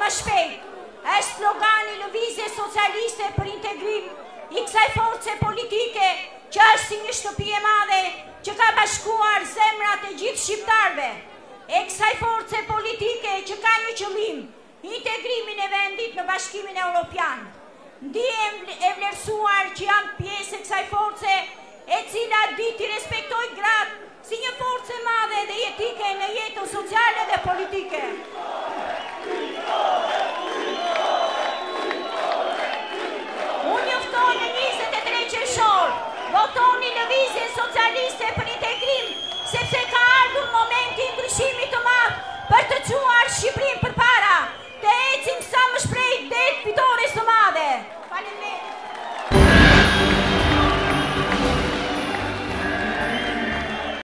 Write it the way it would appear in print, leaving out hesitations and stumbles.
më shpejt. Është slogani Lëvizje Socialiste për integrim i kësaj force politike që është si një shtëpi e madhe që ka bashkuar zemrat e gjithë shqiptarve. E kësaj force politike që ka një qëllim, integrimin e vendit në Bashkimin Evropian. Ndihem e vlerësuar që jam pjesë e kësaj force e cila di t'i respektoj gratë si një force madhe dhe jetike në